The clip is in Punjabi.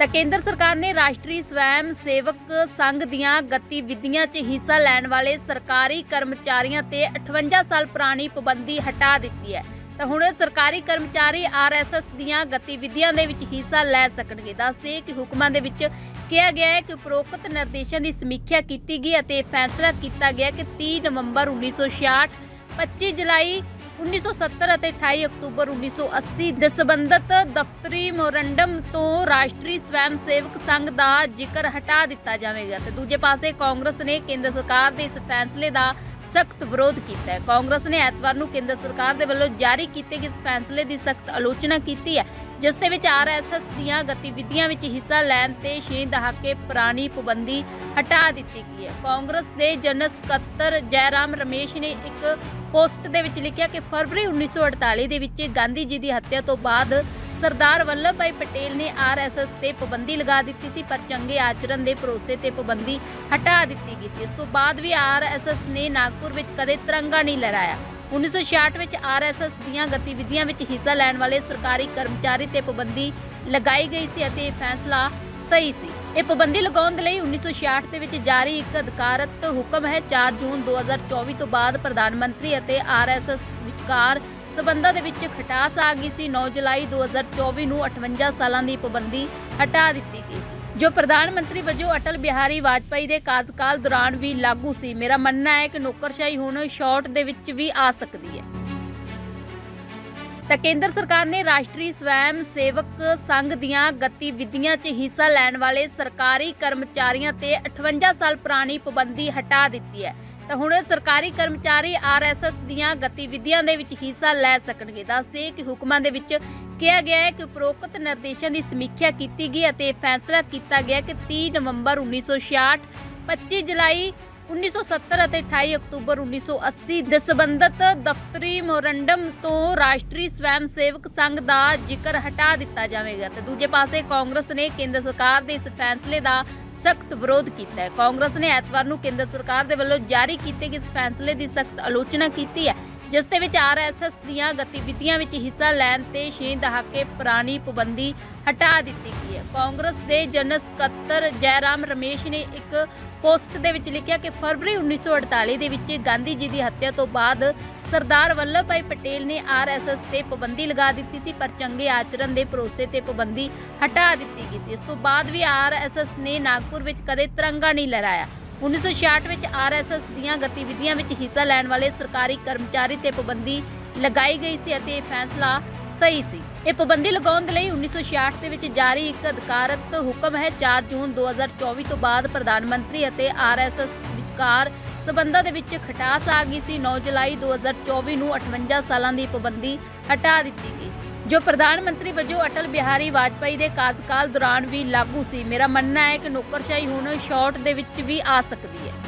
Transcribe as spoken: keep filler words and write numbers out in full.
ਤਾਂ ਕੇਂਦਰ ਸਰਕਾਰ ਨੇ ਰਾਸ਼ਟਰੀ ਸਵੈਮ ਸੇਵਕ ਸੰਘ ਦੀਆਂ ਗਤੀਵਿਧੀਆਂ 'ਚ ਹਿੱਸਾ ਲੈਣ ਵਾਲੇ ਸਰਕਾਰੀ ਕਰਮਚਾਰੀਆਂ ਤੇ ਅਠਵੰਜਾ ਸਾਲ ਪੁਰਾਣੀ ਪਾਬੰਦੀ ਹਟਾ ਦਿੱਤੀ ਹੈ। ਤਾਂ ਹੁਣ ਸਰਕਾਰੀ ਕਰਮਚਾਰੀ ਆਰ ਐਸ ਐਸ ਦੀਆਂ ਗਤੀਵਿਧੀਆਂ ਦੇ ਵਿੱਚ ਹਿੱਸਾ ਲੈ ਸਕਣਗੇ। ਦੱਸਦੇ ਕਿ ਹੁਕਮਾਂ ਦੇ ਵਿੱਚ ਕਿਹਾ ਗਿਆ ਹੈ ਕਿ ਉਪਰੋਕਤ ਨਿਰਦੇਸ਼ਾਂ ਦੀ ਸਮੀਖਿਆ ਕੀਤੀ ਗਈ ਅਤੇ ਫੈਸਲਾ ਕੀਤਾ ਗਿਆ ਕਿ ਤੀਹ ਨਵੰਬਰ ਉੱਨੀ ਸੌ ਛਿਆਹਠ, ਪੱਚੀ ਜੁਲਾਈ ਉੱਨੀ ਸੌ ਸੱਤਰ ਅਤੇ ਅਠਾਈ ਅਕਤੂਬਰ ਉੱਨੀ ਸੌ ਅੱਸੀ ਦੇ ਸੰਬੰਧਤ ਦਫ਼ਤਰੀ ਮੈਮੋਰੰਡਮ ਤੋਂ ਰਾਸ਼ਟਰੀ ਸਵੈਮ ਸੇਵਕ ਸੰਘ ਦਾ ਜ਼ਿਕਰ ਹਟਾ ਦਿੱਤਾ ਜਾਵੇਗਾ। ਤੇ ਦੂਜੇ ਪਾਸੇ ਕਾਂਗਰਸ ਨੇ ਕੇਂਦਰ ਸਰਕਾਰ ਦੇ ਇਸ ਫੈਸਲੇ ਦਾ ਸਖਤ ਵਿਰੋਧ ਕੀਤਾ ਹੈ। ਕਾਂਗਰਸ ਨੇ ਐਤਵਾਰ ਨੂੰ ਕੇਂਦਰ ਸਰਕਾਰ ਦੇ ਵੱਲੋਂ ਜਾਰੀ ਕੀਤੇ ਗਏ ਇਸ ਫੈਸਲੇ ਦੀ ਸਖਤ ਆਲੋਚਨਾ ਕੀਤੀ ਹੈ, ਜਿਸ ਦੇ ਵਿੱਚ ਆਰ ਐਸ ਐਸ ਦੀਆਂ ਗਤੀਵਿਧੀਆਂ ਵਿੱਚ ਹਿੱਸਾ ਲੈਣ ਤੇ ਛੇ ਦਹਾਕੇ ਪੁਰਾਣੀ ਪਾਬੰਦੀ ਹਟਾ ਦਿੱਤੀ ਗਈ ਹੈ। ਕਾਂਗਰਸ ਦੇ ਜਨਰਲ ਸਕੱਤਰ ਜੈਰਾਮ ਰਮੇਸ਼ ਨੇ ਇੱਕ ਪੋਸਟ ਦੇ ਵਿੱਚ ਲਿਖਿਆ ਕਿ ਫਰਵਰੀ ਉੱਨੀ ਸੌ ਅੜਤਾਲੀ ਦੇ ਵਿੱਚ ਗਾਂਧੀ ਜੀ ਦੀ ਹੱਤਿਆ ਤੋਂ ਬਾਅਦ ਸਰਦਾਰ ਵੱਲਭ ਭਾਈ ਪਟੇਲ ਨੇ ਆਰ ਐਸ ਐਸ ਤੇ ਪਾਬੰਦੀ ਲਗਾ ਦਿੱਤੀ ਸੀ, ਪਰ ਚੰਗੇ ਆਚਰਣ ਦੇ ਭਰੋਸੇ ਤੇ ਪਾਬੰਦੀ ਹਟਾ ਦਿੱਤੀ ਗਈ ਸੀ। ਇਸ ਤੋਂ ਬਾਅਦ ਵੀ ਆਰ ਐਸ ਐਸ ਨੇ ਨਾਗਪੁਰ ਵਿੱਚ ਕਦੇ ਤਿਰੰਗਾ ਨਹੀਂ ਲਹਿਰਾਇਆ। ਉੱਨੀ ਸੌ ਛਿਆਹਠ ਵਿੱਚ ਆਰ ਐਸ ਐਸ ਦੀਆਂ ਗਤੀਵਿਧੀਆਂ ਵਿੱਚ ਹਿੱਸਾ ਲੈਣ ਵਾਲੇ ਸਰਕਾਰੀ ਕਰਮਚਾਰੀ ਤੇ ਪਾਬੰਦੀ ਲਗਾਈ ਗਈ ਸੀ ਅਤੇ ਇਹ ਫੈਸਲਾ ਸਹੀ ਸੀ। ਇਹ ਪਾਬੰਦੀ ਲਗਾਉਣ ਦੇ ਲਈ ਉੱਨੀ ਸੌ ਛਿਆਹਠ ਦੇ ਵਿੱਚ ਜਾਰੀ ਇੱਕ ਅਧਿਕਾਰਤ ਹੁਕਮ ਹੈ। ਚਾਰ ਜੂਨ ਦੋ ਹਜ਼ਾਰ ਚੌਵੀ ਤੋਂ ਬਾਅਦ ਪ੍ਰਧਾਨ ਮੰਤਰੀ ਅਤੇ ਆਰ ਐਸ ਐਸ ਵਿਚਕਾਰ ਸਬੰਧਾਂ ਦੇ ਵਿੱਚ ਖਟਾਸ ਆ ਗਈ ਸੀ। ਨੌ ਜੁਲਾਈ ਦੋ ਹਜ਼ਾਰ ਚੌਵੀ ਨੂੰ ਅਠਵੰਜਾ ਸਾਲਾਂ ਦੀ ਪਾਬੰਦੀ ਹਟਾ ਦਿੱਤੀ ਗਈ ਸੀ, ਜੋ ਪ੍ਰਧਾਨ ਮੰਤਰੀ ਵਜੋਂ ਅਟਲ ਬਿਹਾਰੀ ਵਾਜਪਾਈ ਦੇ ਕਾਰਜਕਾਲ ਦੌਰਾਨ ਵੀ ਲਾਗੂ ਸੀ। ਮੇਰਾ ਮੰਨਣਾ ਹੈ ਕਿ ਨੌਕਰਸ਼ਾਹੀ ਹੁਣ ਸ਼ਾਰਟ ਦੇ ਵਿੱਚ ਵੀ ਆ ਸਕਦੀ ਹੈ। ਤਾਂ ਕੇਂਦਰ ਸਰਕਾਰ ਨੇ ਰਾਸ਼ਟਰੀ ਸਵੈਮ ਸੇਵਕ ਸੰਘ ਦੀਆਂ ਗਤੀਵਿਧੀਆਂ 'ਚ ਹਿੱਸਾ ਲੈਣ ਵਾਲੇ ਸਰਕਾਰੀ ਕਰਮਚਾਰੀਆਂ ਤੇ ਅਠਵੰਜਾ ਸਾਲ ਪੁਰਾਣੀ ਪਾਬੰਦੀ ਹਟਾ ਦਿੱਤੀ ਹੈ। ਤਾਂ ਹੁਣ ਸਰਕਾਰੀ ਕਰਮਚਾਰੀ ਆਰ ਐਸ ਐਸ ਦੀਆਂ ਗਤੀਵਿਧੀਆਂ ਦੇ ਵਿੱਚ ਹਿੱਸਾ ਲੈ ਸਕਣਗੇ। ਦੱਸਦੇ ਕਿ ਹੁਕਮਾਂ ਦੇ ਵਿੱਚ ਕਿਹਾ ਗਿਆ ਹੈ ਕਿ ਉਪਰੋਕਤ ਨਿਰਦੇਸ਼ਾਂ ਦੀ ਸਮੀਖਿਆ ਕੀਤੀ ਗਈ ਅਤੇ ਫੈਸਲਾ ਕੀਤਾ ਗਿਆ ਕਿ ਤੀਹ ਨਵੰਬਰ ਉੱਨੀ ਸੌ ਛਿਆਹਠ, ਪੱਚੀ ਜੁਲਾਈ ਉੱਨੀ ਸੌ ਸੱਤਰ ਅਤੇ ਅਠਾਈ ਅਕਤੂਬਰ ਉੱਨੀ ਸੌ ਅੱਸੀ ਦੇ ਸੰਬੰਧਤ ਦਫ਼ਤਰੀ ਮੈਮੋਰੰਡਮ ਤੋਂ ਰਾਸ਼ਟਰੀ ਸਵੈਮ ਸੇਵਕ ਸੰਘ ਦਾ ਜ਼ਿਕਰ ਹਟਾ ਦਿੱਤਾ ਜਾਵੇਗਾ। ਤੇ ਦੂਜੇ ਪਾਸੇ ਕਾਂਗਰਸ ਨੇ ਕੇਂਦਰ ਸਰਕਾਰ ਦੇ ਇਸ ਫੈਸਲੇ ਦਾ ਸਖਤ ਵਿਰੋਧ ਕੀਤਾ ਹੈ। ਕਾਂਗਰਸ ਨੇ ਐਤਵਾਰ ਨੂੰ ਕੇਂਦਰ ਸਰਕਾਰ ਦੇ ਵੱਲੋਂ ਜਾਰੀ ਕੀਤੇ ਗਏ ਇਸ ਫੈਸਲੇ ਦੀ ਸਖਤ ਆਲੋਚਨਾ ਕੀਤੀ ਹੈ, ਜਿਸ ਦੇ ਵਿੱਚ ਆਰ ਐਸ ਐਸ ਦੀਆਂ ਗਤੀਵਿਧੀਆਂ ਵਿੱਚ ਹਿੱਸਾ ਲੈਣ ਤੇ ਛੇ ਦਹਾਕੇ ਪੁਰਾਣੀ ਪਾਬੰਦੀ ਹਟਾ ਦਿੱਤੀ ਗਈ ਹੈ। ਕਾਂਗਰਸ ਦੇ ਜਨਰਲ ਸਕੱਤਰ ਜੈਰਾਮ ਰਮੇਸ਼ ਨੇ ਇੱਕ ਪੋਸਟ ਦੇ ਵਿੱਚ ਲਿਖਿਆ ਕਿ ਫਰਵਰੀ ਉੱਨੀ ਸੌ ਅੜਤਾਲੀ ਦੇ ਵਿੱਚ ਗਾਂਧੀ ਜੀ ਦੀ ਹੱਤਿਆ ਤੋਂ ਬਾਅਦ ਸਰਦਾਰ ਵੱਲਭ ਭਾਈ ਪਟੇਲ ਨੇ ਆਰ ਐਸ ਐਸ ਤੇ ਪਾਬੰਦੀ ਲਗਾ ਦਿੱਤੀ ਸੀ, ਪਰ ਚੰਗੇ ਆਚਰਣ ਦੇ ਭਰੋਸੇ ਤੇ ਪਾਬੰਦੀ ਹਟਾ ਦਿੱਤੀ ਗਈ ਸੀ। ਇਸ ਤੋਂ ਬਾਅਦ ਵੀ ਆਰ ਐਸ ਐਸ ਨੇ ਨਾਗਪੁਰ ਵਿੱਚ ਕਦੇ ਤਿਰੰਗਾ ਨਹੀਂ ਲਹਿਰਾਇਆ। ਉੱਨੀ ਸੌ ਛਿਆਹਠ ਵਿੱਚ ਆਰ ਐਸ ਐਸ ਦੀਆਂ ਗਤੀਵਿਧੀਆਂ ਵਿੱਚ ਹਿੱਸਾ ਲੈਣ ਵਾਲੇ ਸਰਕਾਰੀ ਕਰਮਚਾਰੀ ਤੇ ਪਾਬੰਦੀ ਲਗਾਈ ਗਈ ਸੀ ਅਤੇ ਇਹ ਫੈਸਲਾ ਸਹੀ ਸੀ। ਇਹ ਪਾਬੰਦੀ ਲਗਾਉਣ ਦੇ ਲਈ ਉੱਨੀ ਸੌ ਛਿਆਹਠ ਦੇ ਵਿੱਚ ਜਾਰੀ ਇੱਕ ਅਧਿਕਾਰਤ ਹੁਕਮ ਹੈ। ਚਾਰ ਜੂਨ ਦੋ ਹਜ਼ਾਰ ਚੌਵੀ ਤੋਂ ਬਾਅਦ ਪ੍ਰਧਾਨ ਮੰਤਰੀ ਅਤੇ ਆਰ ਐਸ ਐਸ ਵਿਚਕਾਰ ਸਬੰਧਾਂ ਦੇ ਵਿੱਚ ਖਟਾਸ ਆ ਗਈ ਸੀ। ਨੌ ਜੁਲਾਈ ਦੋ ਹਜ਼ਾਰ ਚੌਵੀ ਨੂੰ ਅਠਵੰਜਾ ਸਾਲਾਂ ਦੀ ਪਾਬੰਦੀ ਹਟਾ ਦਿੱਤੀ ਗਈ ਸੀ, ਜੋ ਪ੍ਰਧਾਨ ਮੰਤਰੀ ਵਜੋਂ ਅਟਲ ਬਿਹਾਰੀ ਵਾਜਪਾਈ ਦੇ ਕਾਰਜਕਾਲ ਦੌਰਾਨ ਵੀ ਲਾਗੂ ਸੀ। ਮੇਰਾ ਮੰਨਣਾ ਹੈ ਕਿ ਨੌਕਰਸ਼ਾਹੀ ਹੁਣ ਸ਼ਾਰਟ ਦੇ ਵਿੱਚ ਵੀ ਆ ਸਕਦੀ ਹੈ।